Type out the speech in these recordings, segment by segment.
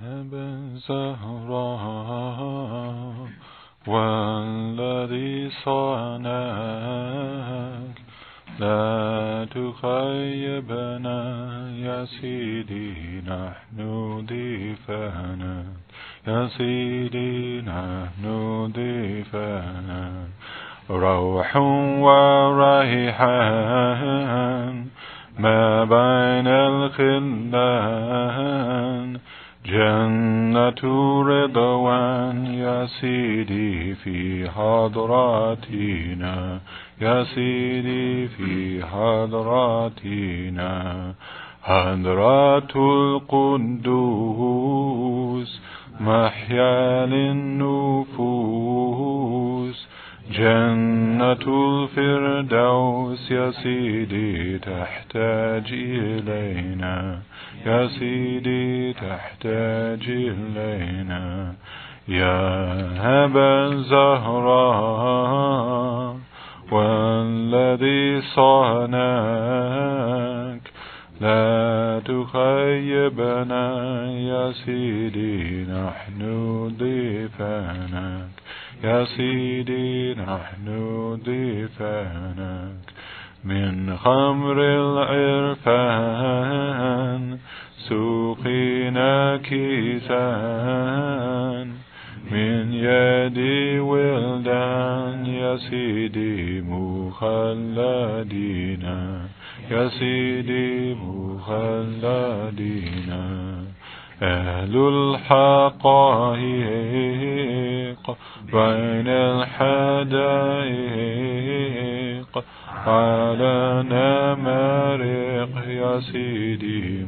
ابن زهراء والذي صانك لا تخيبنا يا سيدي نحن ضيفانك يا سيدي نحن ضيفانك روح وريحان ما بين الخلان جنة رضوان يا سيدي في حضراتنا يا سيدي في حضراتنا حضرات القدوس محيا للنفوس جنة الفردوس يا سيدي تحتاج إلينا يا سيدي تحتاج إلينا يا أبا الزهراء والذي صانك لا تخيبنا يا سيدي نحن ضيفانك يا سيدي نحن ضيفانك من خمر العرفان سقينا كيسان من يد ولدان يا سيدي مخلدين يا سيدي مخلدين أهل الحقائق بين الحدائق على نمارق يا سيدي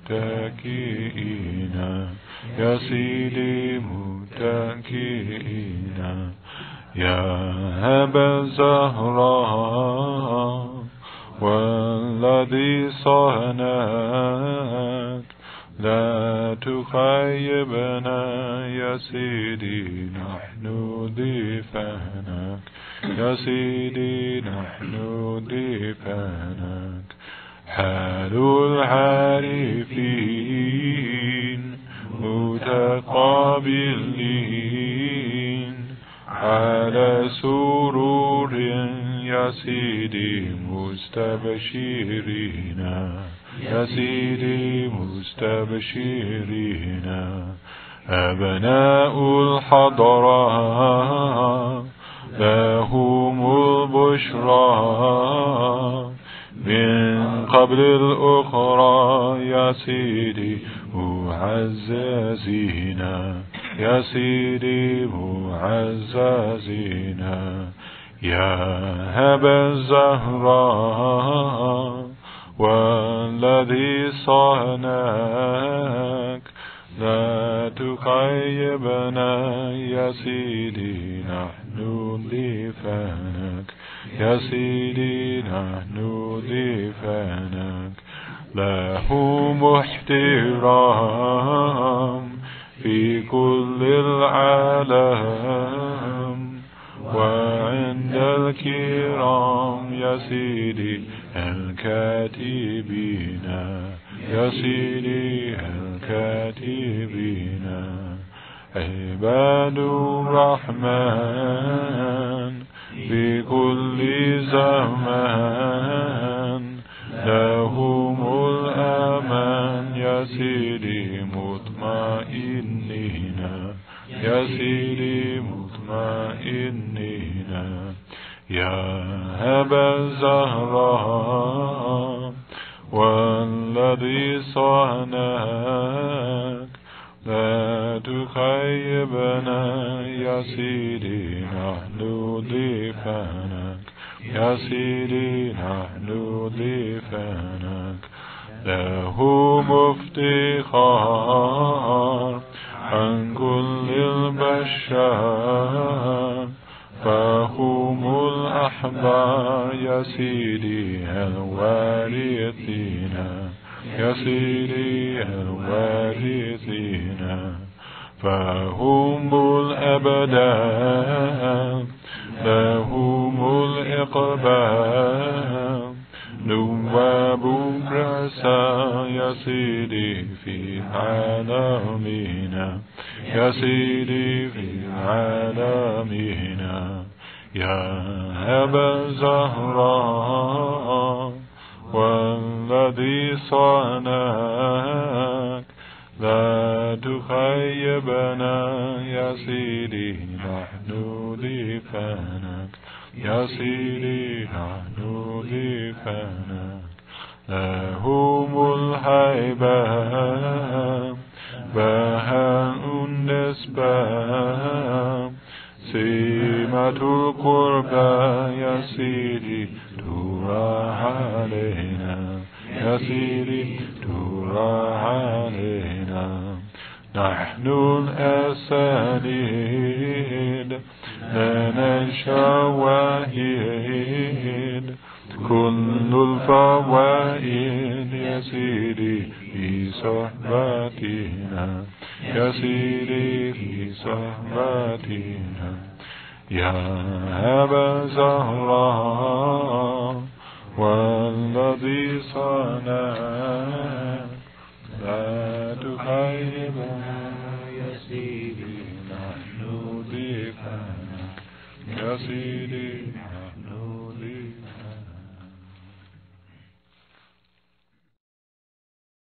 متكئين يا سيدي متكئين يا أبا الزهراء والذي صانك لا تخيبنا يا سيدي نحن ضيفانك يا سيدي نحن ضيفانك حال العارفين متقابلين على سرور يا سيدي مستبشرين يا سيدي مستبشرين أبناء الحضراء لهم البشرى من قبل الأخرى يا سيدي معززين يا سيدي معززين يا أبا الزهراء والذي صانك لا تخيبنا يا سيدي نحن ضيفانك يا سيدي نحن ضيفانك لهم احترام في كل العالم وعند الكرام يا سيدي الكاتبين يا سيدي الكاتبين عباد الرحمن في كل زمان لهم الأمان يا سيدي مطمئنين يا سيدي مطمئنين يا أبا الزهراء والذي صانك لا تخيبنا يا سيدي نحن ضيفانك يا سيدي نحن ضيفانك لهم افتخار عن كل البشر فهم الأحبار يا سيدي الوارثين يا سيدي الوارثين فهم الأبدان لهم الإقبال وبكرة يا سيدي في عالمنا يا سيدي في عالمنا يا أبا الزهراء والذي صانك لا تخيبنا يا سيدي نحن ضيفانك يا سيدي نحن ضيفانك لهم الهيبة بهاء النسبة سمة القربى يا سيدي ترى علينا يا سيدي ترى علينا نحن الأسانيد لنا الشواهد كل الفوائد يا سيدي في صحبتنا يا سيدي في صحبتنا يا أبا زهراء والذي صنع لا تخيبنا يا سيدي نحن ضيفنا يا سيدي